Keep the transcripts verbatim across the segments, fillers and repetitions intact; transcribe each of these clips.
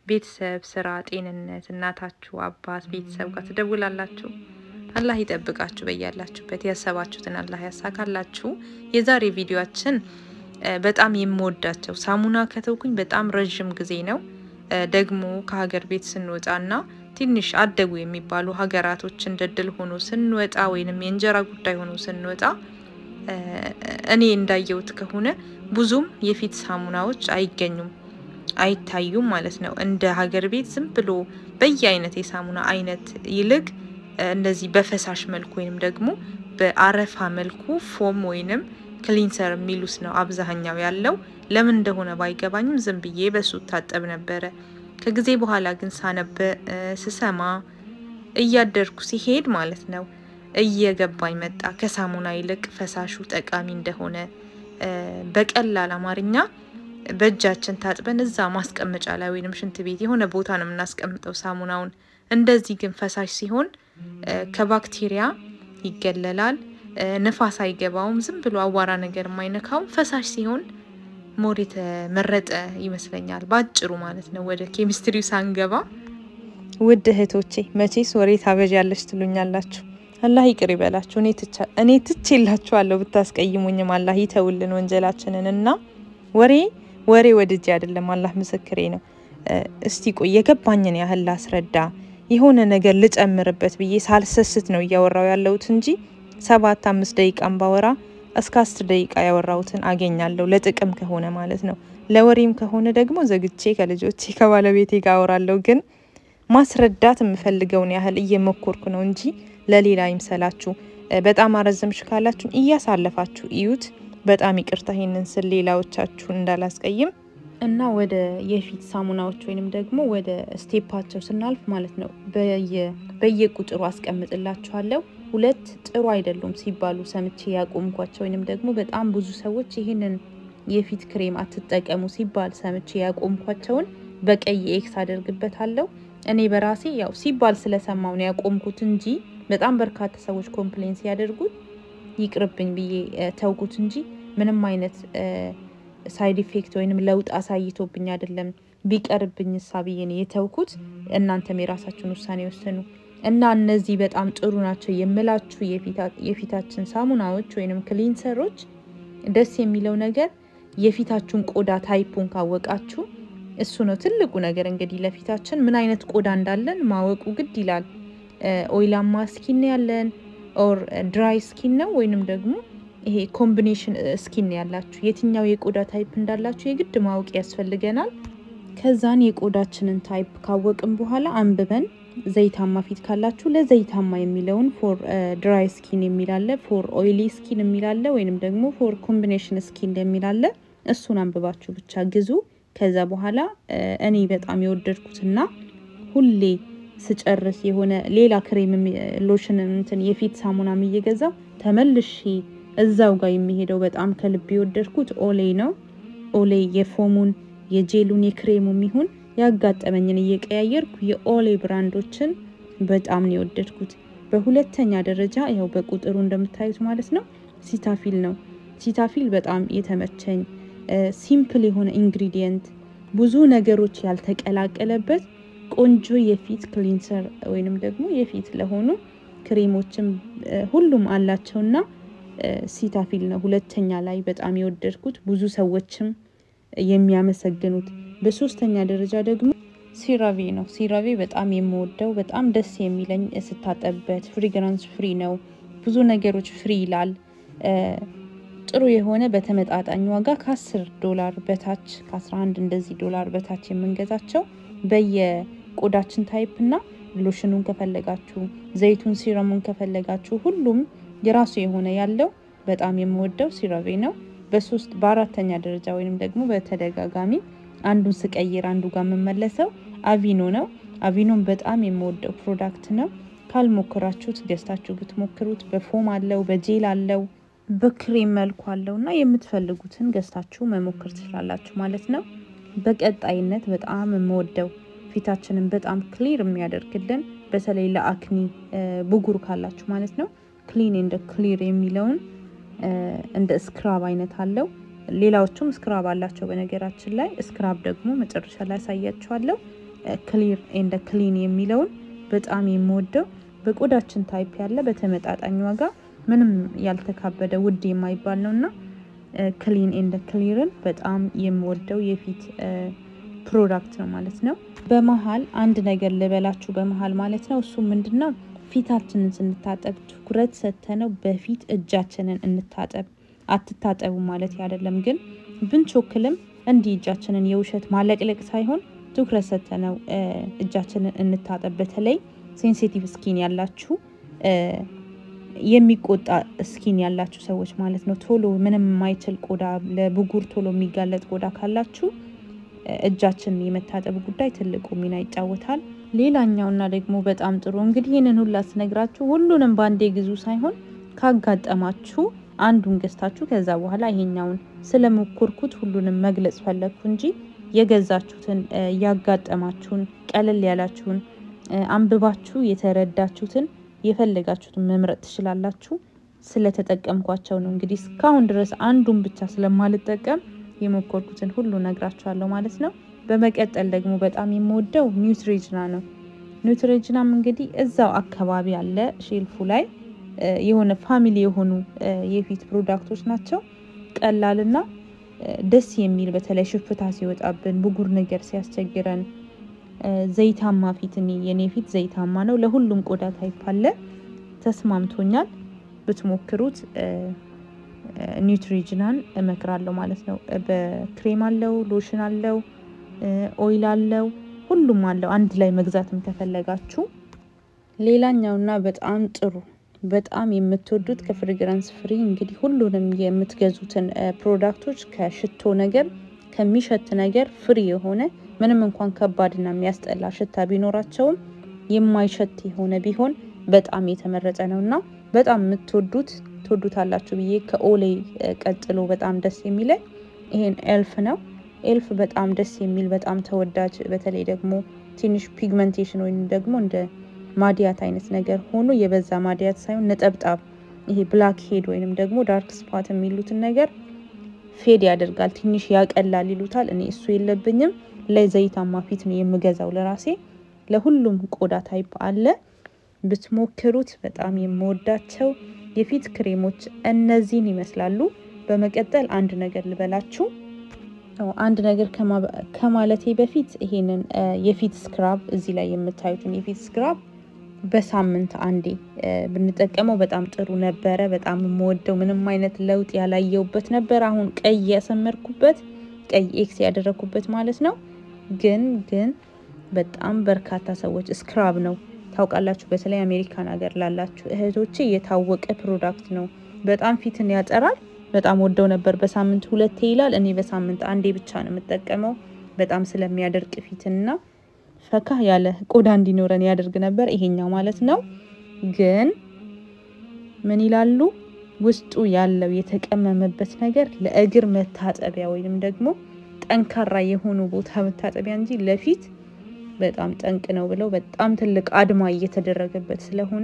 ቤተሰብ ስራ ጤንነት እናታችሁ አባት ቤተሰብ ጋር ትደውላላችሁ አላህ ይጠብቃችሁ በያላችሁበት ያሰባችሁትን አላህ ያሳካላችሁ የዛሬ ቪዲዮአችን በጣም የምወዳቸው ሳሙና ከተውኩኝ በጣም ረጅም ጊዜ ነው ደግሞ ከሀገር ቤት ስንወጣና ትንሽ አደጉ የሚባሉ ሀገራቶች እንደድል ሆኖ ስንወጣ ወይንም የእንጀራ ጉዳይ ሆኖ ስንወጣ እኔ እንዳየውት ከሆነ ብዙም የፊት ሳሙናዎች አይገኙም አይታዩም ማለት ነው እንደ ሀገር ቤት ዝም ብሎ በየአይነት የሳሙና አይነት ይልቅ እንደዚህ በፈሳሽ መልኩ ወይንም ደግሞ በአረፋ መልኩ ፎም ወይንም ክሊንሰር ሚሉስ ነው አብዛኛው ያለው ለምን እንደሆነ ባይገባኝም ዝም ብዬ በሱ ታጠብ ነበር ከጊዜ በኋላ ግን ሳነብ ስሰማ እያደርኩ ሲሄድ ማለት ነው እየገባኝ መጣ ከሳሙና ይልቅ ፈሳሹ ጠቃሚ እንደሆነ በቀላል አማርኛ በእጃችን ታጥበን እዛ ማስቀመጫ ላይ ወይንም ሽንት ቤት የሆነ ቦታ ነው እናስቀምጠው ሳሙናውን እንደዚህ ግን ፈሳሽ ሲሆን ከባክቴሪያ ይገለላል ንፋስ አይገባውም ዝም ብሎ አዋራ ነገር ማይነካው ፈሳሽ ሲሆን ሞሪት መረጠ ይመስለኛል ባጭሩ ማለት ነው ወደ ኬሚስትሪው ሳንገባ ውድ እህቶቼ መቼስ ወሬ ታበጃለሽ ትሉኛላችሁ አላህ ይቅር ይበላችሁ እኔ ትቻ እኔ ትችላችኋለሁ ብታስቀይሙኝም አላህ ይተውልን ወንጀላችንንና ወሬ ወሬ ወድጄ አይደለም አላህ ምስክሬ ነው እስቲ ቆይ የገባኝን ያህል ላስረዳ የሆነ ነገር ልጨምርበት ብዬ ሳልሰስት ነው ያወራው ያለውት እንጂ ሰባት አምስት ደቂቃም ባወራ እስከ አስር ደቂቃ ያወራውትን አገኛለሁ ለጥቅም ከሆነ ማለት ነው ለወሬም ከሆነ ደግሞ ዘግቼ ከልጆቼ ከባለቤቴ ጋር አወራለሁ ግን ማስረዳት የምፈልገውን ያህል እየመኮርኩ ነው እንጂ ለሌላ አይምሰላችሁ በጣም አረዘምሽ ካላችሁ እያሳለፋችሁ እዩት በጣም ይቅርታ ይሄንን ስለ ሌላዎቻችሁ እንዳላስቀይም እና ወደ የፊት ሳሙናዎች ወይንም ደግሞ ወደ ስቴፓቸው ስናልፍ ማለት ነው በየ በየቁጥሩ አስቀምጥላችኋለሁ ሁለት ጥሩ አይደሉም ሲባሉ ሰምቼ ያቆምኳቸው ወይንም ደግሞ በጣም ብዙ ሰዎች ይሄንን የፊት ክሬም አትጠቀሙ ሲባል ሰምቼ ያቆምኳቸውን በቀይ ኤክስ አደርግበታለሁ እኔ በራሴ ያው ሲባል ስለሰማው ነው ያቆምኩት እንጂ በጣም በርካታ ሰዎች ኮምፕሌንስ ያደርጉት ይቅርብኝ ብዬ ተውኩት እንጂ ምንም አይነት ሳይድ ኢፌክት ወይንም ለውጥ አሳይቶብኝ አይደለም ቢቀርብኝ ሳብዬ ነው የተውኩት እናንተም የራሳችሁን ውሳኔ ወሰኑ እና እነዚህ በጣም ጥሩ ናቸው የምላችሁ የፊታችን ሳሙናዎች ወይንም ክሊንሰሮች ደስ የሚለው ነገር የፊታችሁን ቆዳ ታይፑን ካወቃችሁ እሱ ነው ትልቁ ነገር እንግዲህ ለፊታችን ምን አይነት ቆዳ እንዳለን ማወቁ ግድ ይላል ኦይላማ ስኪን ያለን ኦር ድራይ ስኪን ነው ወይንም ደግሞ ይሄ ኮምቢኔሽን ስኪን ያላችሁ የትኛው የቆዳ ታይፕ እንዳላችሁ የግድ ማወቅ ያስፈልገናል ከዛን የቆዳችንን ታይፕ ካወቅን በኋላ አንብበን ዘይታማ ፊት ካላችሁ ለዘይታማ የሚለውን ፎር ድራይ ስኪን የሚላለ ፎር ኦይሊ ስኪን የሚላለ ወይንም ደግሞ ፎር ኮምቢኔሽን ስኪን የሚላለ እሱን አንብባችሁ ብቻ ግዙ ከዛ በኋላ እኔ በጣም የወደድኩትና ሁሌ ስጨርስ የሆነ ሌላ ክሬም ሎሽን እንትን የፊት ሳሙናም እየገዛው ተመልሼ እዛው ጋር የሚሄደው በጣም ከልብ የወደድኩት ኦሌ ነው ኦሌ የፎሙን የጄሉን የክሬሙም ይሁን ያጋጠመኝን እየቀያየርኩ የኦሌ ብራንዶችን በጣም ነው የወደድኩት በሁለተኛ ደረጃ ያው በቁጥሩ እንደምታዩት ማለት ነው ሲታፊል ነው ሲታፊል በጣም የተመቸኝ ሲምፕል የሆነ ኢንግሪዲየንት ብዙ ነገሮች ያልተቀላቀለበት ቆንጆ የፊት ክሊንሰር ወይንም ደግሞ የፊት ለሆኑ ክሬሞችም ሁሉም አላቸውና ሲታፊል ነው ሁለተኛ ላይ በጣም የወደድኩት ብዙ ሰዎችም የሚያመሰግኑት በሶስተኛ ደረጃ ደግሞ ሲራቬ ነው ሲራቬ በጣም የምወደው በጣም ደስ የሚለኝ ስታጠብበት ፍሪግራንስ ፍሪ ነው ብዙ ነገሮች ፍሪ ይላል ጥሩ የሆነ በተመጣጣኝ ዋጋ ከአስር ዶላር በታች ከአስራ አንድ እንደዚህ ዶላር በታች የምንገዛቸው በየቆዳችን ታይፕና ሎሽኑን ከፈለጋችሁ ዘይቱን ሲረሙን ከፈለጋችሁ ሁሉም የራሱ የሆነ ያለው በጣም የምወደው ሲራቬ ነው በሶስት በአራተኛ ደረጃ ወይንም ደግሞ በተደጋጋሚ አንዱን ስቀይር አንዱ ጋር መመለሰው አቪኖ ነው አቪኖን በጣም የምወደው ፕሮዳክት ነው ካልሞከራችሁት ገዝታችሁ ብትሞክሩት በፎም አለው በጄል አለው በክሬም መልኩ አለውና የምትፈልጉትን ገዝታችሁ መሞከር ትችላላችሁ ማለት ነው በቀጣይነት በጣም የምወደው ፊታችንን በጣም ክሊር የሚያደርግልን በተለይ ለአክኒ ብጉር ካላችሁ ማለት ነው ክሊን ኤንድ ክሊር የሚለውን እንደ ስክራብ አይነት አለው ሌላዎቹም ስክራብ አላቸው በነገራችን ላይ ስክራብ ደግሞ መጨረሻ ላይ ያሳያችኋለሁ ክሊር ኤንድ ክሊን የሚለውን በጣም የምወደው በቆዳችን ታይፕ ያለ በተመጣጣኝ ዋጋ ምንም ያልተካበደ ውድ የማይባል ነውና ክሊን ኤንድ ክሊርን በጣም የምወደው የፊት ፕሮዳክት ነው ማለት ነው። በመሃል አንድ ነገር ልበላችሁ በመሃል ማለት ነው። እሱ ምንድነው ፊታችንን ስንታጠብ ትኩረት ሰተነው በፊት እጃችንን እንታጠብ። አትታጠቡ ማለት አይደለም፣ ግን ብንቾክልም እንዲህ እጃችንን የውሸት ማለቅለቅ ሳይሆን ትኩረት ሰተነው እጃችንን እንታጠብ። በተለይ ሴንሲቲቭ ስኪን ያላችሁ የሚቆጣ ስኪን ያላችሁ ሰዎች ማለት ነው። ቶሎ ምንም የማይችል ቆዳ ለብጉር ቶሎ የሚጋለጥ ቆዳ ካላችሁ እጃችንን የመታጠብ ጉዳይ ትልቁ ሚና ይጫወታል። ሌላኛውና ደግሞ በጣም ጥሩ እንግዲህ ይሄንን ሁላ ስነግራችሁ ሁሉንም ባንዴ ግዙ ሳይሆን ካጋጠማችሁ አንዱን ገዝታችሁ ከዛ በኋላ ይሄኛውን ስለሞከርኩት ሁሉንም መግለጽ ፈለኩ እንጂ የገዛችሁትን ያጋጠማችሁን ቀለል ያላችሁን አንብባችሁ የተረዳችሁትን የፈለጋችሁትን መምረጥ ትችላላችሁ። ስለተጠቀምኳቸው ነው እንግዲህ እስካሁን ድረስ አንዱን ብቻ ስለማልጠቀም የሞከርኩትን ሁሉ ነግራችኋለሁ ማለት ነው። በመቀጠል ደግሞ በጣም የምወደው ኒውትሪጅና ነው። ኒውትሪጅናም እንግዲህ እዛው አካባቢ ያለ ሼልፉ ላይ የሆነ ፋሚሊ የሆኑ የፊት ፕሮዳክቶች ናቸው። ቀላልና ደስ የሚል በተለይ ሽፍታ ሲወጣብን ብጉር ነገር ሲያስቸግረን ዘይታማ ፊት እኔ የኔ ፊት ዘይታማ ነው። ለሁሉም ቆዳ ታይፕ አለ፣ ተስማምቶኛል። ብትሞክሩት ኒውትሪጅናን እመክራለሁ ማለት ነው። በክሬም አለው፣ ሎሽን አለው፣ ኦይል አለው፣ ሁሉም አለው አንድ ላይ መግዛትም ከፈለጋችሁ። ሌላኛውና በጣም ጥሩ በጣም የምትወዱት ከፍሬግራንስ ፍሪ እንግዲህ ሁሉንም የምትገዙትን ፕሮዳክቶች ከሽቶ ነገር ከሚሸት ነገር ፍሪ የሆነ ምንም እንኳን ከባድና የሚያስጠላ ሽታ ቢኖራቸውም የማይሸት የሆነ ቢሆን በጣም የተመረጠ ነውና በጣም የምትወዱት ትወዱታላችሁ ብዬ ከኦሌ ቀጥሎ በጣም ደስ የሚለኝ ይሄን ኤልፍ ነው። ኤልፍ በጣም ደስ የሚል በጣም ተወዳጅ በተለይ ደግሞ ትንሽ ፒግመንቴሽን ወይንም ደግሞ እንደ ማዲያት አይነት ነገር ሆኖ የበዛ ማዲያት ሳይሆን ነጠብጣብ ይሄ ብላክ ሄድ ወይንም ደግሞ ዳርክ ስፓት የሚሉትን ነገር ፌድ ያደርጋል፣ ትንሽ ያቀላል ይሉታል። እኔ እሱ የለብኝም። ለዘይታማ ፊት ነው የምገዛው ለራሴ። ለሁሉም ቆዳ ታይፕ አለ፣ ብትሞክሩት በጣም የምወዳቸው የፊት ክሬሞች እነዚህን ይመስላሉ። በመቀጠል አንድ ነገር ልበላችሁ። አንድ ነገር ከማለቴ በፊት ይሄንን የፊት ስክራብ እዚህ ላይ የምታዩትን የፊት ስክራብ በሳምንት አንዴ ብንጠቀመው በጣም ጥሩ ነበረ። በጣም የምወደው ምንም አይነት ለውጥ ያላየውበት ነበር። አሁን ቀይ ያሰመርኩበት ቀይ ኤክስ ያደረኩበት ማለት ነው። ግን ግን በጣም በርካታ ሰዎች ስክራብ ነው ታውቃላችሁ። በተለይ አሜሪካን ሀገር ላላችሁ እህቶቼ የታወቀ ፕሮዳክት ነው። በጣም ፊትን ያጠራል። በጣም ወደው ነበር። በሳምንት ሁለቴ ይላል። እኔ በሳምንት አንዴ ብቻ ነው የምጠቀመው። በጣም ስለሚያደርቅ ፊትና ፈካ ያለ ቆዳ እንዲኖረን ያደርግ ነበር ይሄኛው ማለት ነው። ግን ምን ይላሉ ውስጡ ያለው የተቀመመበት ነገር ለእግር መታጠቢያ ወይንም ደግሞ ጠንካራ የሆኑ ቦታ መታጠቢያ እንጂ ለፊት በጣም ጠንቅ ነው ብለው በጣም ትልቅ አድማ እየተደረገበት ስለሆነ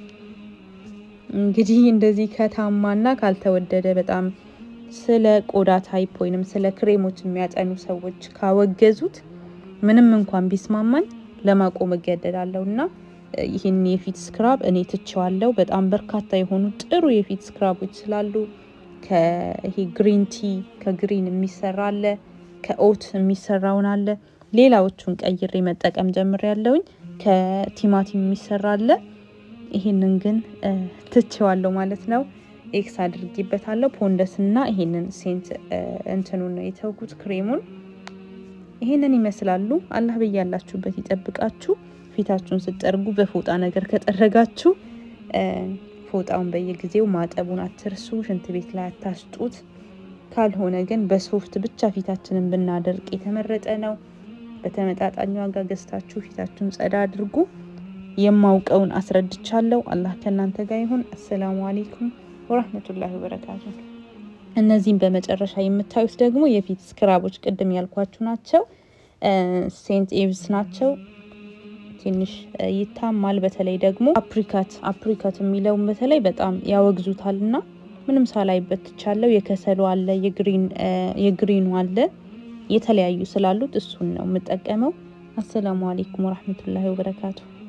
እንግዲህ እንደዚህ ከታማና ካልተወደደ በጣም ስለ ቆዳ ታይፕ ወይንም ስለ ክሬሞች የሚያጠኑ ሰዎች ካወገዙት ምንም እንኳን ቢስማማኝ ለማቆም እገደዳለሁና ይሄን የፊት ስክራብ እኔ ትቼዋለሁ። በጣም በርካታ የሆኑ ጥሩ የፊት ስክራቦች ስላሉ ከይሄ ግሪን ቲ ከግሪን የሚሰራ አለ፣ ከኦት የሚሰራውን አለ። ሌላዎቹን ቀይሬ መጠቀም ጀምሬያለሁኝ። ከቲማቲም የሚሰራ አለ። ይሄንን ግን ትቼዋለሁ ማለት ነው። ኤክስ አድርጌበታለሁ። ፖንደስና ይሄንን ሴንት እንትኑን ነው የተውኩት ክሬሙን። ይሄንን ይመስላሉ። አላህ በያላችሁበት ይጠብቃችሁ። ፊታችሁን ስትጠርጉ በፎጣ ነገር ከጠረጋችሁ ፎጣውን በየጊዜው ማጠቡን አትርሱ። ሽንት ቤት ላይ አታስጡት። ካልሆነ ግን በሶፍት ብቻ ፊታችንን ብናደርቅ የተመረጠ ነው። በተመጣጣኝ ዋጋ ገዝታችሁ ፊታችሁን ጸዳ አድርጉ። የማውቀውን አስረድቻለሁ። አላህ ከናንተ ጋር ይሁን። አሰላሙ አለይኩም ወራህመቱላሂ ወበረካቱሁ። እነዚህን በመጨረሻ የምታዩት ደግሞ የፊት ስክራቦች ቅድም ያልኳችሁ ናቸው። ሴንት ኤቭስ ናቸው። ትንሽ ይታማል። በተለይ ደግሞ አፕሪካት አፕሪካት የሚለው በተለይ በጣም ያወግዙታልና ምንም ሳላይበት ትቻለው። የከሰሉ አለ፣ የግሪን የግሪኑ አለ። የተለያዩ ስላሉት እሱን ነው የምጠቀመው። አሰላሙ አለይኩም ወራህመቱላሂ ወበረካቱ